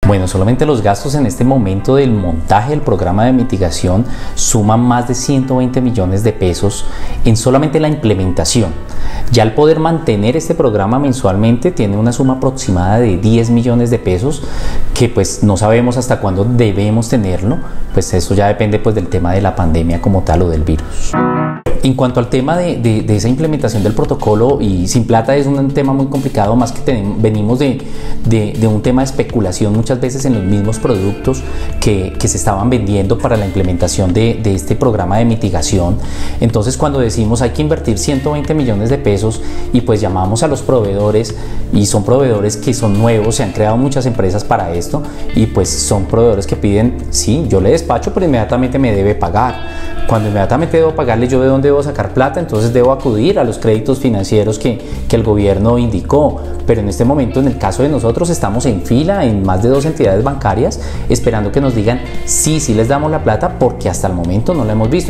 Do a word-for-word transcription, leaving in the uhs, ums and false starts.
Bueno, solamente los gastos en este momento del montaje del programa de mitigación suman más de ciento veinte millones de pesos en solamente la implementación. Ya al poder mantener este programa mensualmente tiene una suma aproximada de diez millones de pesos que pues no sabemos hasta cuándo debemos tenerlo, pues eso ya depende pues del tema de la pandemia como tal o del virus. En cuanto al tema de, de, de esa implementación del protocolo, y sin plata es un tema muy complicado, más que tenemos, venimos de, de, de un tema de especulación muchas veces en los mismos productos que, que se estaban vendiendo para la implementación de, de este programa de mitigación. Entonces cuando decimos hay que invertir ciento veinte millones de pesos y pues llamamos a los proveedores, y son proveedores que son nuevos, se han creado muchas empresas para esto y pues son proveedores que piden, sí, yo le despacho pero inmediatamente me debe pagar. Cuando inmediatamente debo pagarle, yo de dónde debo sacar plata, entonces debo acudir a los créditos financieros que, que el gobierno indicó. Pero en este momento, en el caso de nosotros, estamos en fila en más de dos entidades bancarias esperando que nos digan sí, sí les damos la plata, porque hasta el momento no la hemos visto.